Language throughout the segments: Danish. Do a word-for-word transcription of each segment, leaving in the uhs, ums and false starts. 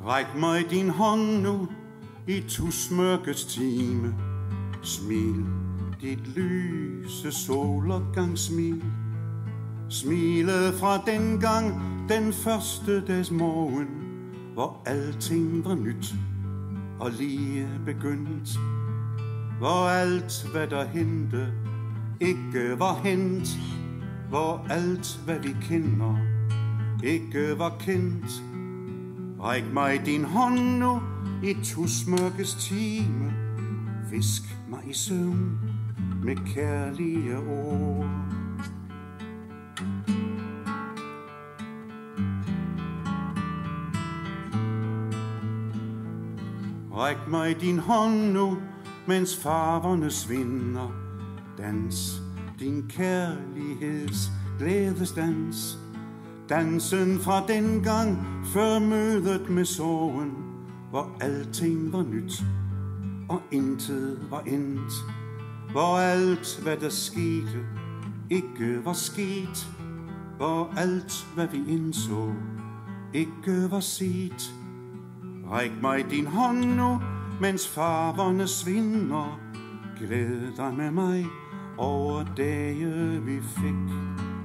Ræk mig din hånd nu i tusmørkets time. Smil, dit lyse solopgangssmil. Smilet fra dengang, den første dags morgen, hvor alting var nyt og lige begyndt. Hvor alt, hvad der hente, ikke var hent. Hvor alt, hvad vi kender, ikke var kendt. Ræk mig din hånd nu i tusmørkets time. Visk mig i søvn med kærlige ord. Ræk mig din hånd nu, mens farverne svinder. Dans din kærligheds glædesdans. Dansen fra dengang før mødet med sorgen, hvor alting var nyt og intet var endt. Hvor alt, hvad der skete, ikke var sket. Hvor alt, hvad vi indså, ikke var set. Ræk mig din hånd nu, mens farverne svinder. Glæd dig med mig over dage vi fik.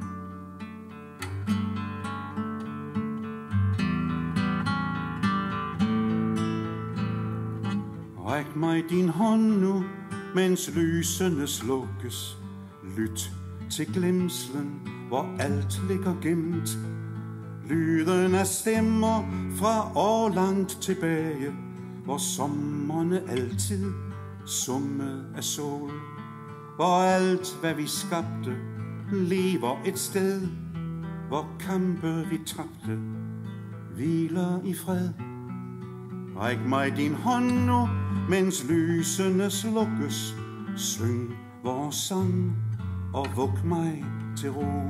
Ræk mig din hånd nu, mens lysene slukkes. Lyt til glemslen, hvor alt ligger gemt. Lyden af stemmer fra år langt tilbage, hvor sommerne altid summede af sol. Hvor alt, hvad vi skabte, lever et sted, hvor kampe vi tabte, hviler i fred. Ræk mig din hånd nu, mens lysene slukkes. Syng vores sang og vug mig til ro.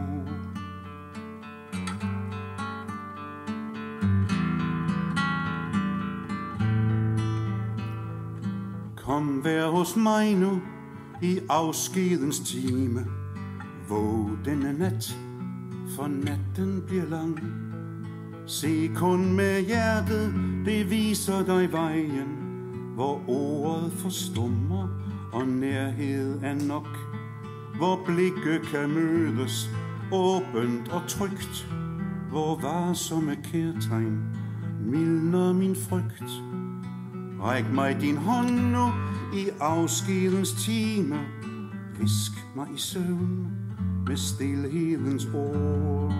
Kom vær hos mig nu i afskedens time. Våg denne nat, for natten bliver lang. Se kun med hjertet, det viser dig vejen, hvor ordet forstummer og nærhed er nok. Hvor blikke kan mødes åbent og trygt, hvor varsomme kærtegn mildner min frygt. Ræk mig din hånd nu i afskedens time. Visk mig i søvn med stilhedens ord.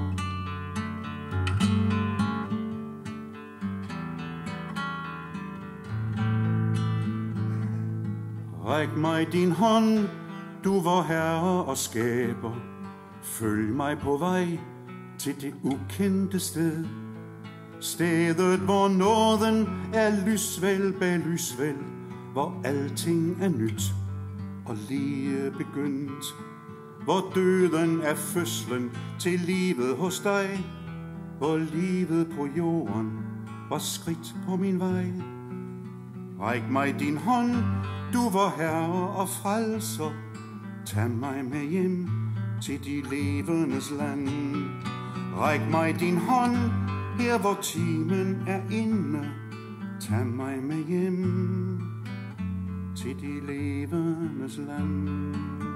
Ræk mig din hånd, du vor herre og skaber. Følg mig på vej til det ukendte sted. Stedet, hvor nåden er lysvæld bag lysvæld, hvor alting er nyt og lige begyndt. Hvor døden er fødslen til livet hos dig, hvor livet på jorden var skridt på min vej. Ræk mig din hånd, du vor herre og frelser. Tag mig med hjem til de levendes land. Ræk mig din hånd, her hvor timen er inde. Tag mig med hjem til de levendes land.